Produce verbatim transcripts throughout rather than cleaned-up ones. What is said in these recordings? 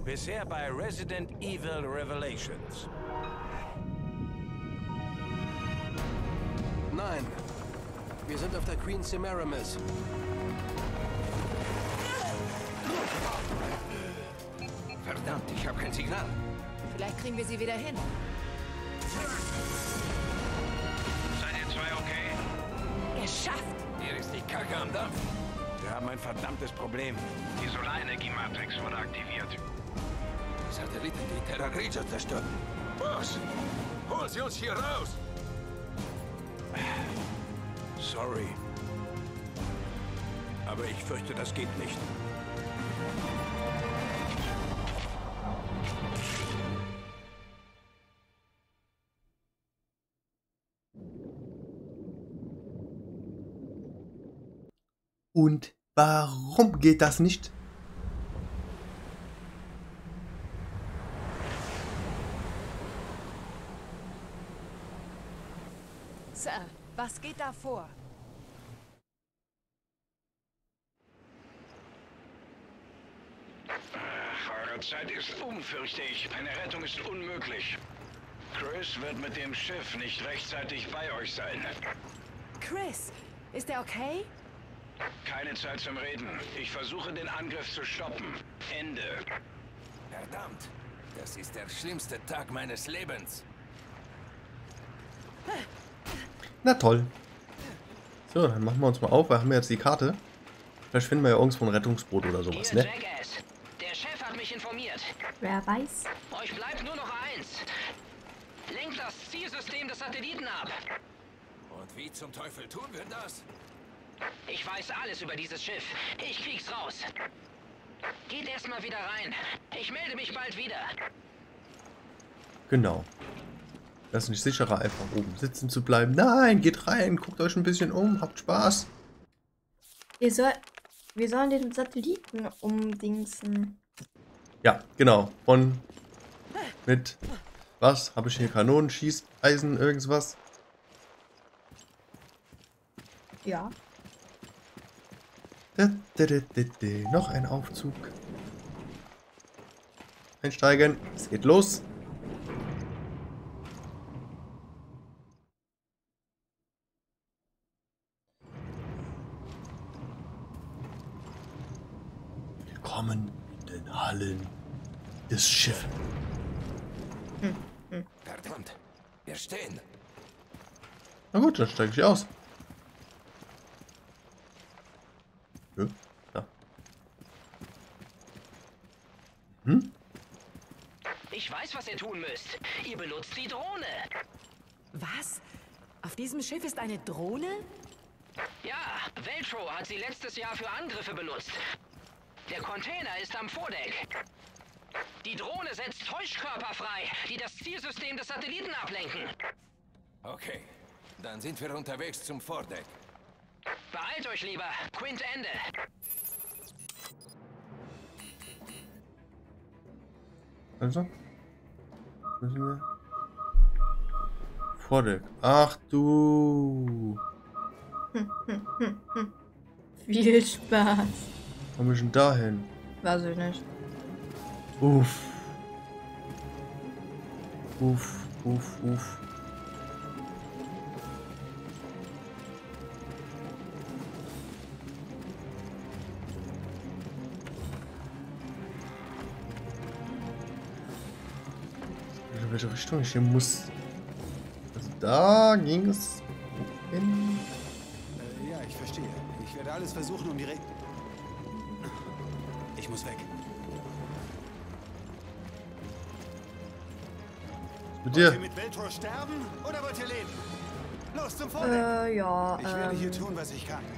Bisher bei Resident Evil Revelations. Nein. Wir sind auf der Queen Semiramis. Verdammt, ich habe kein Signal. Vielleicht kriegen wir sie wieder hin. Seid ihr zwei okay? Geschafft! Hier ist die Kacke am Dampf. Wir haben ein verdammtes Problem. Die Solarenergie-Matrix wurde aktiviert. Die Satelliten, die Terra Grigia zerstört. Boss, hol sie uns hier raus! Sorry. Aber ich fürchte, das geht nicht. Und warum geht das nicht? Sir, was geht da vor? Ach, eure Zeit ist um, fürchte ich. Eine Rettung ist unmöglich. Chris wird mit dem Schiff nicht rechtzeitig bei euch sein. Chris, ist er okay? Keine Zeit zum Reden. Ich versuche, den Angriff zu stoppen. Ende. Verdammt, das ist der schlimmste Tag meines Lebens. Na toll. So, dann machen wir uns mal auf. Wir haben jetzt die Karte. Vielleicht finden wir ja irgendwo ein Rettungsboot oder sowas, Hier, ne? Jackass. Der Chef hat mich informiert. Wer weiß? Euch bleibt nur noch eins. Lenkt das Zielsystem des Satelliten ab. Und wie zum Teufel tun wir das? Ich weiß alles über dieses Schiff. Ich krieg's raus. Geht erstmal wieder rein. Ich melde mich bald wieder. Genau. Das ist nicht sicherer, einfach oben sitzen zu bleiben. Nein, geht rein, guckt euch ein bisschen um, habt Spaß. Ihr soll, wir sollen den Satelliten umdingsen. Ja, genau. Von mit was? Habe ich hier Kanonen, Schießeisen, irgendwas? Ja. Da, da, da, da, da. Noch ein Aufzug. Einsteigen. Es geht los. Willkommen in den Hallen des Schiffes. Hm, hm. Verdammt, wir stehen. Na gut, dann steige ich aus. Ja. Ja. Hm? Ich weiß, was ihr tun müsst. Ihr benutzt die Drohne. Was? Auf diesem Schiff ist eine Drohne? Ja, Veltro hat sie letztes Jahr für Angriffe benutzt. Der Container ist am Vordeck. Die Drohne setzt Täuschkörper frei, die das Zielsystem des Satelliten ablenken. Okay, dann sind wir unterwegs zum Vordeck. Beeilt euch lieber. Quint Ende. Also. Müssen wir. Vordeck. Ach du. Viel Spaß. Komm ich denn dahin? Weiß ich nicht. Uff. Uff, uff, uff. In welche Richtung ich hier muss? Also da ging es hin. Äh, ja, ich verstehe. Ich werde alles versuchen, um die Re... Ich muss weg. Mit Wollt ihr dir? mit Veltro sterben oder wollt ihr leben? Los zum Vordeck! Äh, ja, Ich werde hier ähm, tun, was ich kann.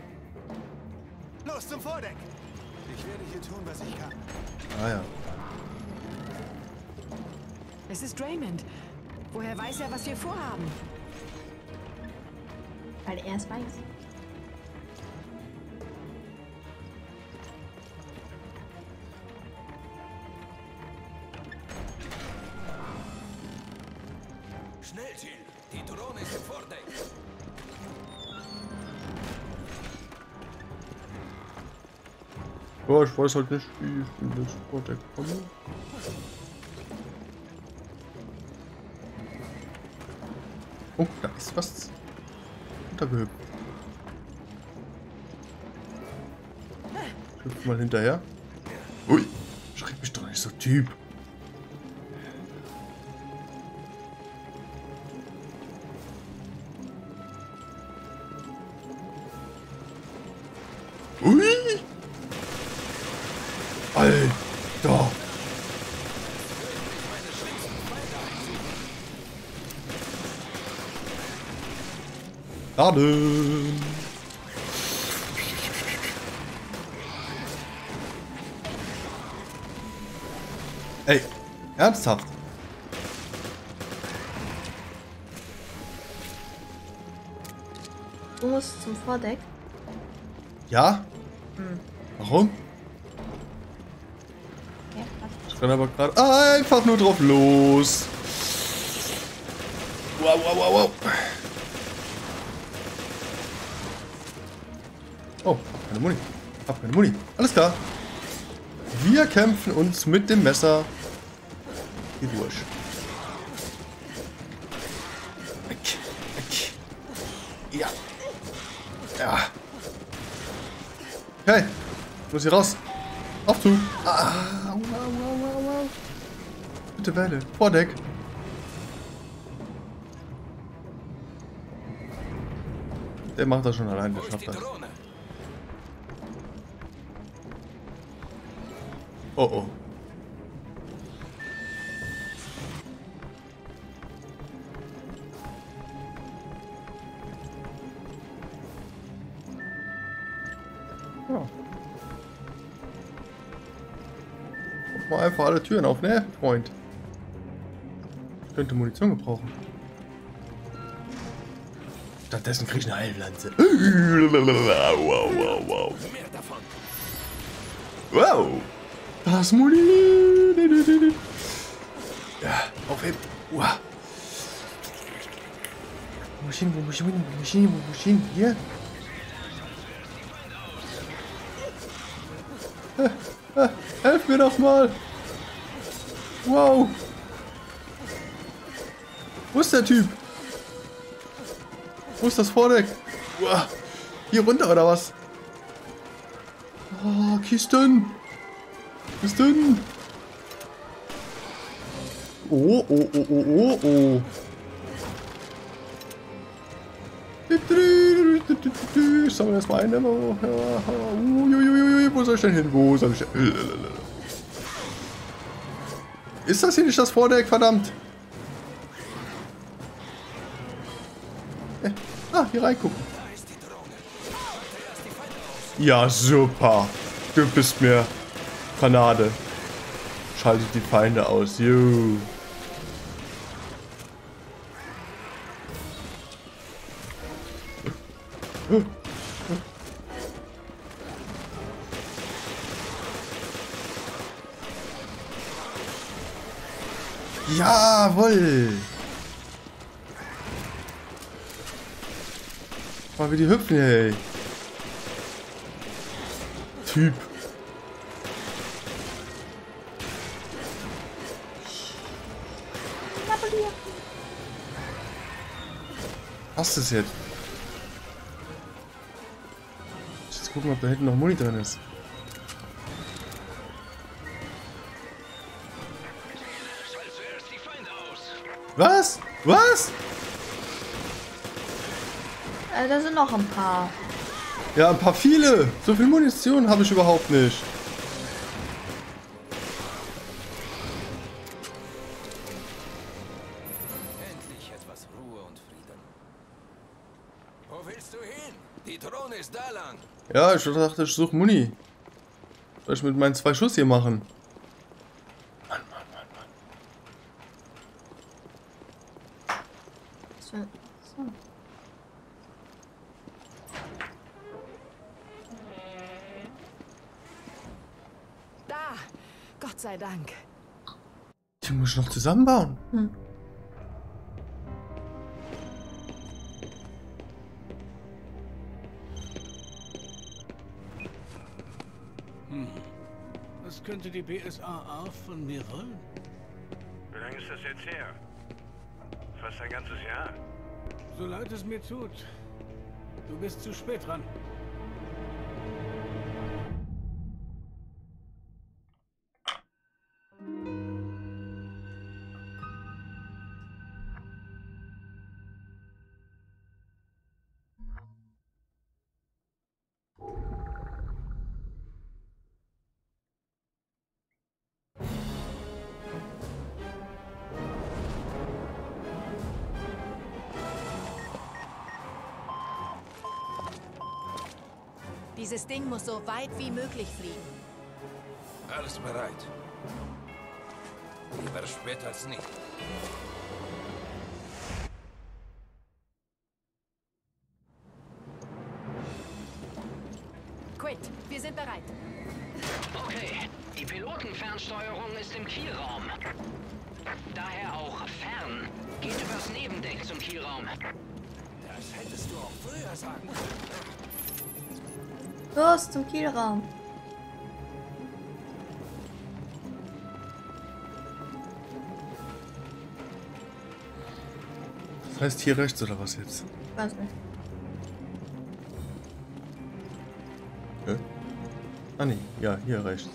Los zum Vordeck! Ich werde hier tun, was ich kann. Ah ja. Es ist Raymond. Woher weiß er, was wir vorhaben? weil er es weiß. Schnell, Jill! Die Drohne ist im Vordeck! Ja, ich weiß halt nicht, wie ich in das Vordeck komme. Oh, da ist was untergehüpft. Ich hüpfe mal hinterher. Ui, schreck mich doch nicht so, Typ. Ui! Alter! Laden! Ey, ernsthaft? Du musst zum Vordeck. Ja? Hm. Warum? Ja, warte. Ich renn aber gerade einfach nur drauf los. Wow, wow, wow, wow. Oh, hab keine Muni. Hab keine Muni. Alles klar. Wir kämpfen uns mit dem Messer hier durch. Weg, weg. Ja. Ja. Okay. Ich muss hier raus. Aufzug. Ah, wow, wow, wow, wow. Bitte Welle. Vordeck. Der macht das schon allein. Der schafft das. Oh oh. Ja. Mach mal einfach alle Türen auf, ne, Freund? Ich könnte Munition gebrauchen. Stattdessen krieg ich eine Heilpflanze. Wow, wow, wow. Wow. Das Muni. Ja, aufheben. Wow. Wo muss ich hin, wo muss ich hin, wo muss ich hin, wo muss ich hin? Hier. Äh, äh, helf mir doch mal. Wow. Wo ist der Typ? Wo ist das Vordeck? Wow. Hier runter oder was? Oh, Kisten. Kisten. Oh, oh, oh, oh, oh, oh. Ich sammle erstmal ein. Wo soll ich denn hin? Wo soll ich denn? Ist das hier nicht das Vordeck? Verdammt. Ah, hier reingucken. Ja, super. Du bist mir Granate. Schaltet die Feinde aus. Jo. Jawohl. Mal wie die hüpfen, ey. Typ. Was ist das jetzt? Jetzt gucken, ob da hinten noch Muni drin ist. Was? Was? Äh, da sind noch ein paar. Ja, ein paar viele. So viel Munition habe ich überhaupt nicht. Endlich etwas Ruhe und Frieden. Wo willst du hin? Die Drohne ist da lang. Ja, ich dachte, ich suche Muni. Was soll ich mit meinen zwei Schuss hier machen? Mann, Mann, Mann, Mann. So. So. Da! Gott sei Dank. Die muss ich noch zusammenbauen. Hm. Hm. könnte die B S A A von mir wollen? Wie lange ist das jetzt her? Fast ein ganzes Jahr. So leid es mir tut. Du bist zu spät dran. Dieses Ding muss so weit wie möglich fliegen. Alles bereit. Lieber spät als nie. Quit, wir sind bereit. Okay, die Pilotenfernsteuerung ist im Kielraum. Daher auch fern. Geht übers Nebendeck zum Kielraum. Das hättest du auch früher sagen können. Los, zum Kielraum. Das heißt hier rechts oder was jetzt? Weiß nicht. Hä? Ah nee, ja, hier rechts.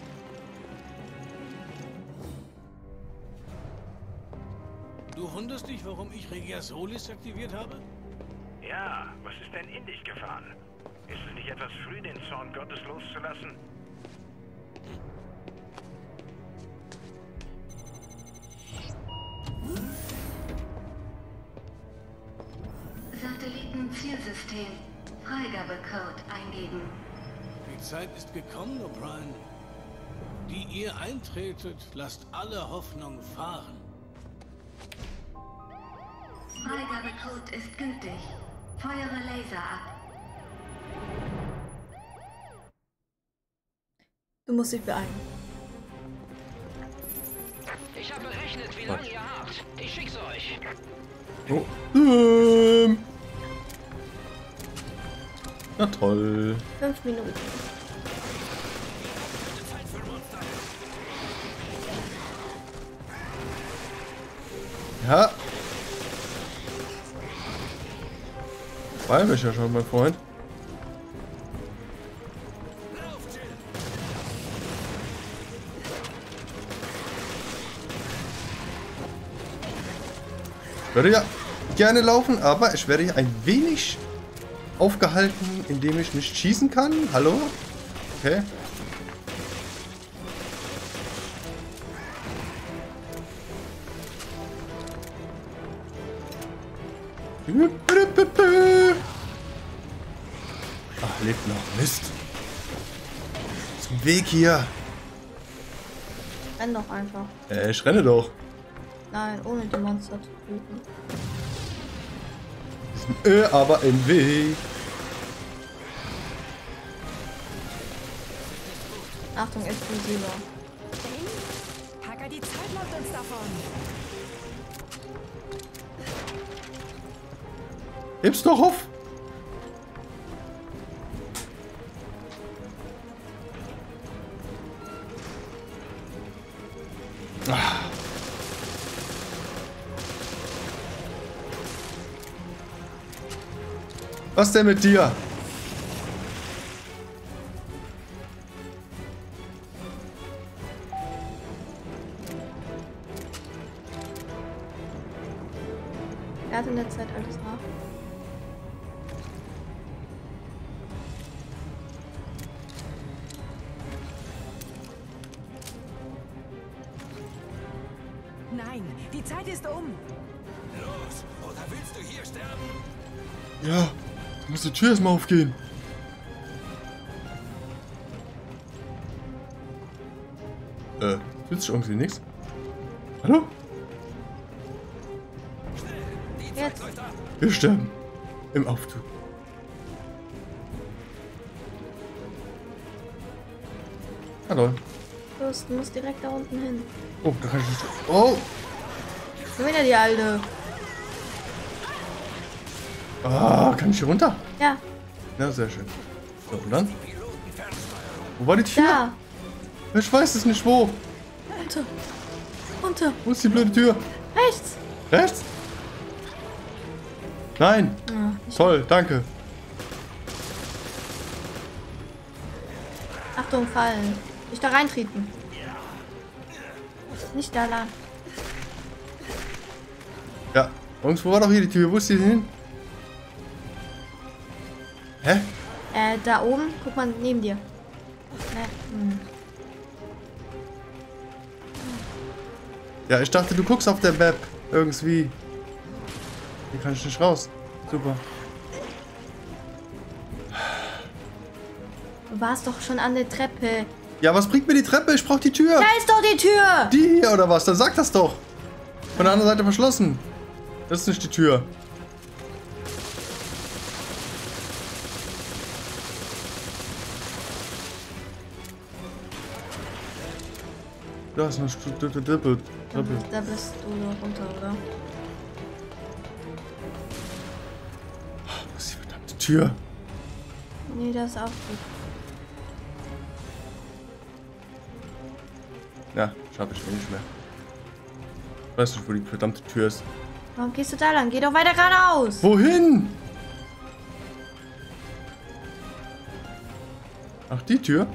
Du wunderst dich, warum ich Regia Solis aktiviert habe? Ja, was ist denn in dich gefahren? Ist es nicht etwas früh, den Zorn Gottes loszulassen? Satellitenzielsystem. Freigabecode eingeben. Die Zeit ist gekommen, O'Brien. Die ihr eintretet, lasst alle Hoffnung fahren. Freigabecode ist gültig. Feuere Laser ab. Du musst dich beeilen. Ich habe berechnet, wie lange ihr habt. Ich schick's euch. Oh. Ähm. Na toll. Fünf Minuten. Ja. Freue mich ja schon, mein Freund. Ich würde ja gerne laufen, aber ich werde hier ein wenig aufgehalten, indem ich nicht schießen kann. Hallo? Okay. Ach, lebt noch. Mist. Zum Weg hier. Renn doch einfach. Äh, ich renne doch. Nein, ohne die Monster zu töten. Äh, aber im Weg. Achtung, Explosiver. Hacker, die Zeit läuft uns davon. Heb's doch auf. Ah. Was denn mit dir? Er hat in der Zeit alles nach. Nein, die Zeit ist um. Los, oder willst du hier sterben? Ja, da muss die Tür erstmal aufgehen. Äh, fühlt sich irgendwie nichts? Hallo? Jetzt. Wir sterben. Im Aufzug. Hallo. Los, du musst direkt da unten hin. Oh, da kann ich nicht. Oh! Schon wieder die alte. Ah, kann ich hier runter? Ja, Ja, sehr schön. So, und dann? Wo war die Tür? da. Ich weiß es nicht, wo. Runter. Runter. Wo ist die blöde Tür? Rechts. Rechts? Nein. Ja, Toll, danke. Achtung, fallen. Nicht da reintreten. Nicht da lang. Ja. Und wo war doch hier die Tür? Wo ist die denn hin? Hä? Äh, da oben. Guck mal, neben dir. Ne. Hm. Ja, ich dachte, du guckst auf der Map. Irgendwie. Hier kann ich nicht raus. Super. Du warst doch schon an der Treppe. Ja, was bringt mir die Treppe? Ich brauch die Tür. Da ist doch die Tür. Die hier oder was? Dann sag das doch. Von der anderen Seite verschlossen. Das ist nicht die Tür. Da ist eine Triple. Triple. Da bist du noch runter, oder? Wo ist die verdammte Tür? Nee, das ist auch gut. Ja, schaffe ich eh nicht mehr. Ich weiß nicht, wo die verdammte Tür ist. Warum gehst du da lang? Geh doch weiter geradeaus. Wohin? Ach, die Tür?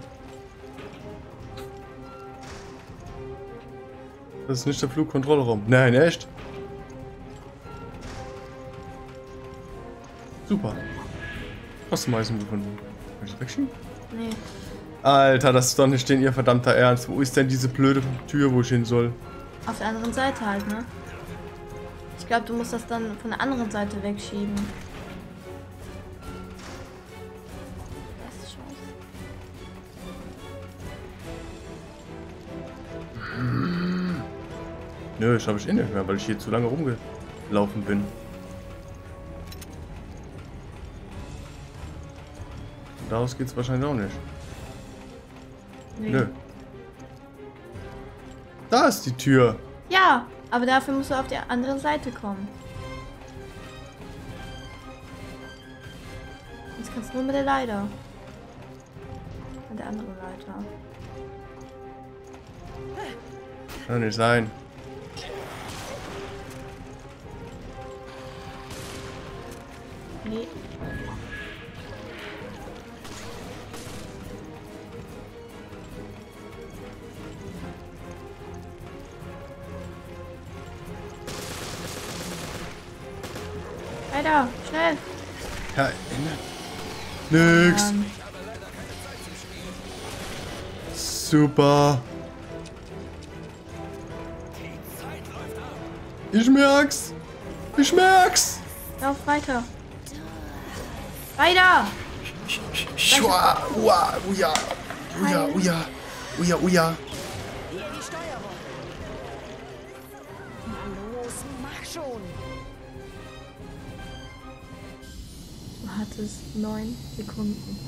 Das ist nicht der Flugkontrollraum. Nein, echt? Super. Hast du Meißen gefunden? Kann ich das wegschieben? Nee. Alter, das ist doch nicht denn ihr verdammter Ernst. Wo ist denn diese blöde Tür, wo ich hin soll? Auf der anderen Seite halt, ne? Ich glaube, du musst das dann von der anderen Seite wegschieben. Das ist scheiße. Nö, das habe ich eh nicht mehr, weil ich hier zu lange rumgelaufen bin. Und daraus geht's wahrscheinlich auch nicht. Nee. Nö. Da ist die Tür. Ja, aber dafür musst du auf die andere Seite kommen. Jetzt kannst du nur mit der Leiter. Mit der anderen Leiter. Kann nicht sein. Nee. Weiter, schnell. Ja, nix. Ähm. Super. Ich merk's. Ich merk's. Lauf weiter. Weiter. Schwa, ua, uja, uja, uja, uja, uja. Hier die Steuerung. Na los, mach schon. Du hattest neun Sekunden.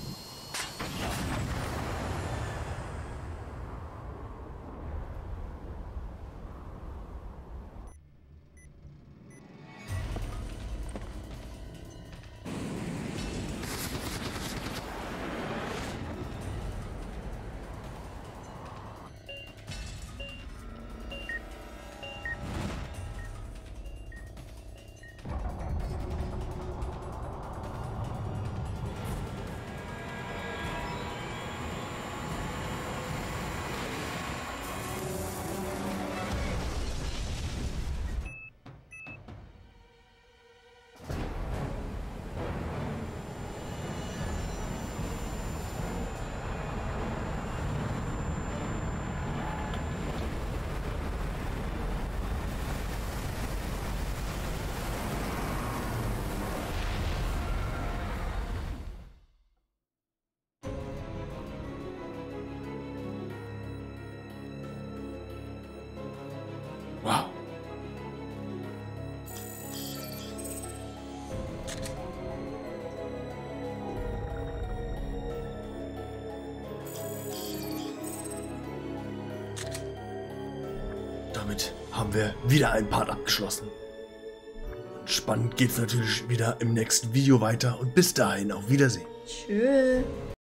Wow. Damit haben wir wieder ein Part abgeschlossen. Und spannend geht's natürlich wieder im nächsten Video weiter und bis dahin auf Wiedersehen. Tschüss.